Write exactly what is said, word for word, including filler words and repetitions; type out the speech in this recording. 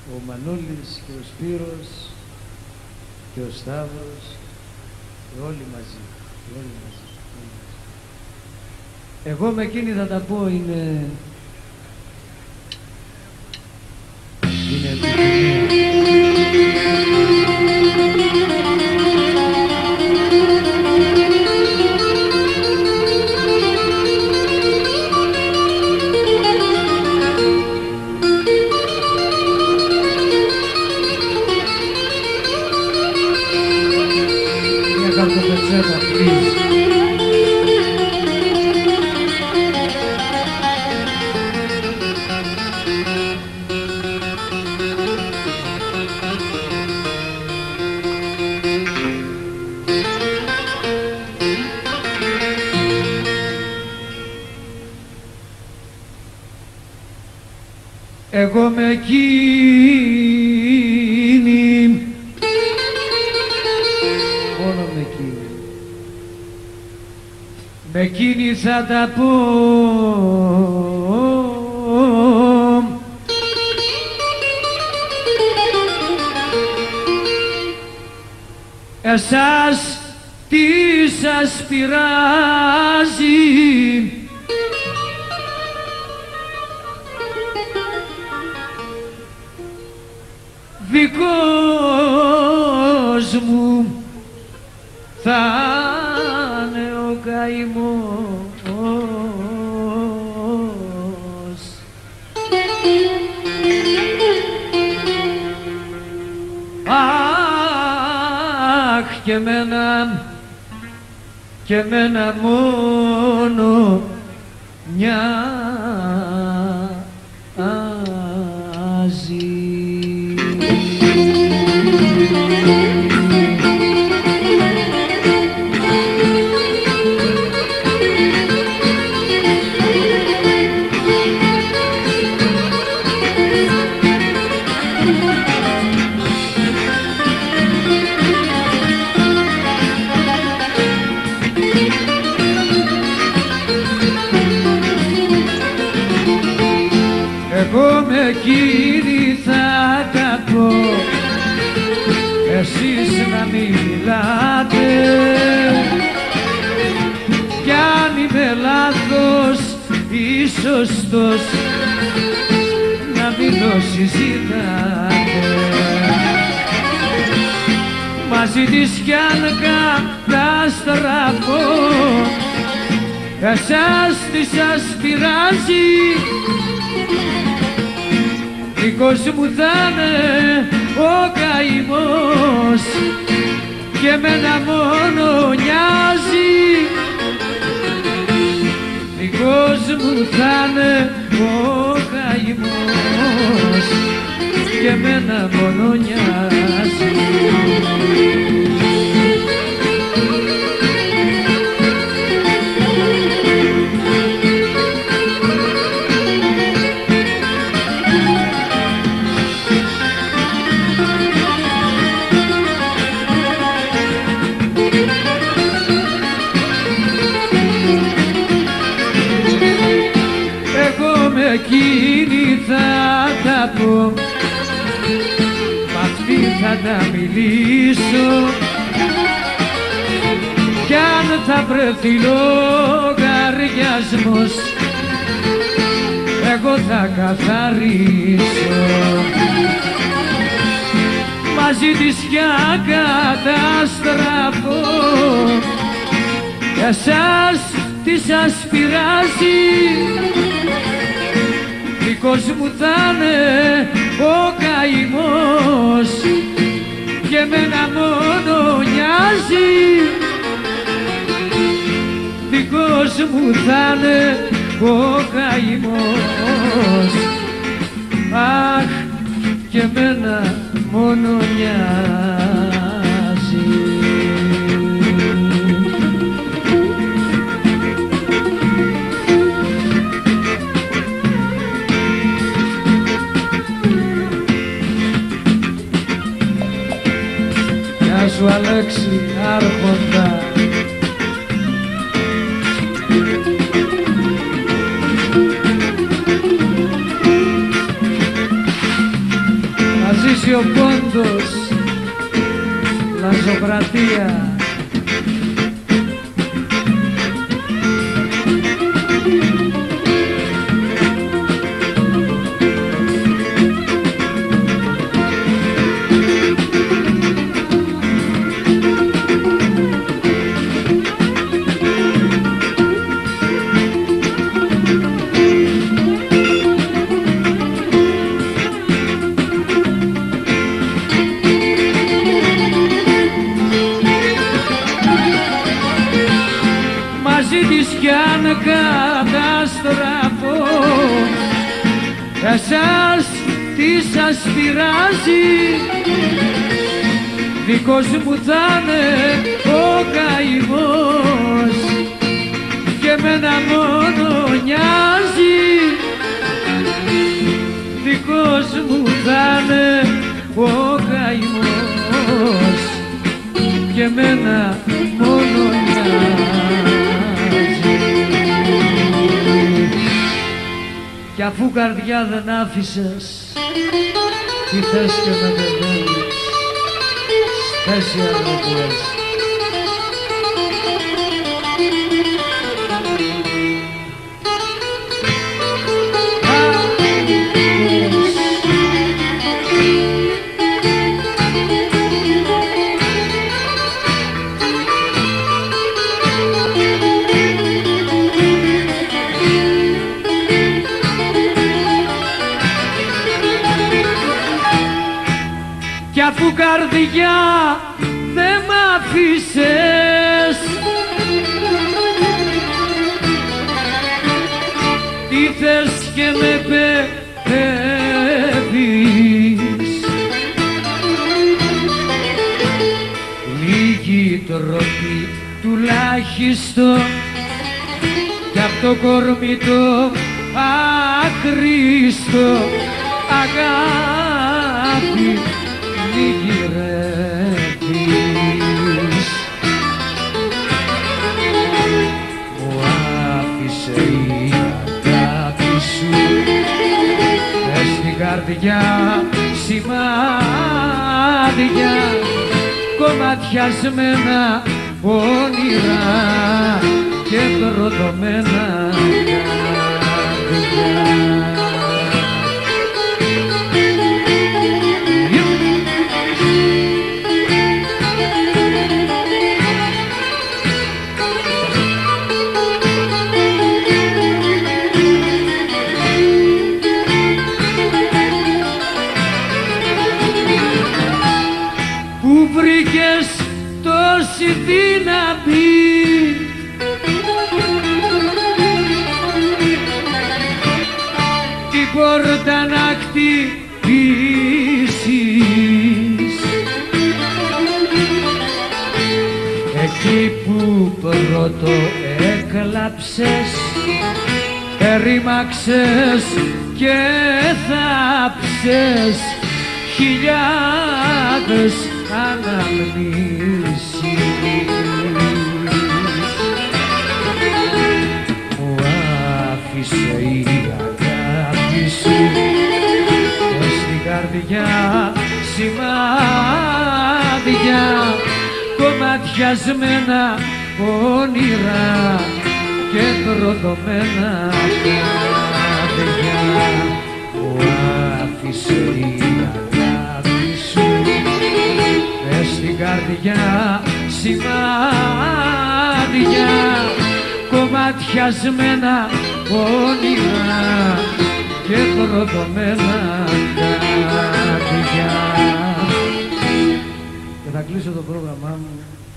ο Μανώλης και ο Σπύρος και ο Σταύρος και όλοι μαζί, και όλοι μαζί, όλοι μαζί. Εγώ με εκείνη θα τα πω είναι είναι επιθυμία. Εγώ με εκείνη, μόνο με εκείνη, με εκείνη θα τα πω, εσάς τι σας πειράζει, δικός μου θα είναι ο καημός. Αχ, και εμένα, και εμένα μόνο μοιάζει. Εγώ με εκείνη θα τα πω, εσείς να μην μιλάτε, κι αν είμαι λάθος ή σωστός να μην το συζητάτε. Μαζί της κι αν καταστραφώ, εσάς τι σας πειράζει, δικός μου θα είναι ο καημός και εμένα μόνο νοιάζει. Δικός μου θα είναι ο καημός και εμένα μόνο νοιάζει. Εκείνη θα τα πω, μ' αυτή θα τα μιλήσω, κι αν θα βρεθεί λογαριασμός εγώ θα καθαρίσω. Μαζί της κι αν καταστραφώ, εσάς τι σας πειράζει, δικός μου θα είναι ο καημός και εμένα μόνο νοιάζει. Δικός μου θα είναι ο καημός, αχ, και εμένα μόνο νοιάζει. Γεια σου Αλέξη Άρχοντα. ζήσει ο πόντος, λαζοκρατία. κι αν καταστραφώ, εσάς τι σας πειράζει, δικός μου θα είναι ο καημός και εμένα μόνο νοιάζει, δικός μου θα είναι ο καημός και εμένα μόνο νοιάζει. Κι αφού καρδιά δεν άφησες, τι θες και με μπερδεύεις, στέση άλλο που έχει. Κι αφού καρδιά δεν μ' άφησες, τι θες και με παιδεύεις, λίγη τροπή τουλάχιστον κι απ' το κορμί το άχρηστο αγάπη μη γυρεύεις. Μου άφησε η αγάπη σου μες στην καρδιά σημάδια, κομματιασμένα όνειρα και προδομένα καρδιά. Πού βρήκες τόση δύναμη την πόρτα να χτυπήσεις, εκεί που πρώτο έκλαψες, ερήμαξες και θάψες χιλιάδες αναμνήσεις. Μου άφησε η αγάπη σου μες στην καρδιά σημάδια, κομματιασμένα όνειρα και προδομένα καρδιά. Μου άφησε η αγάπη σου μες στην καρδιά σημάδια, κομματιασμένα όνειρα και προδομένα καρδιά. Και θα κλείσω το πρόγραμμά μου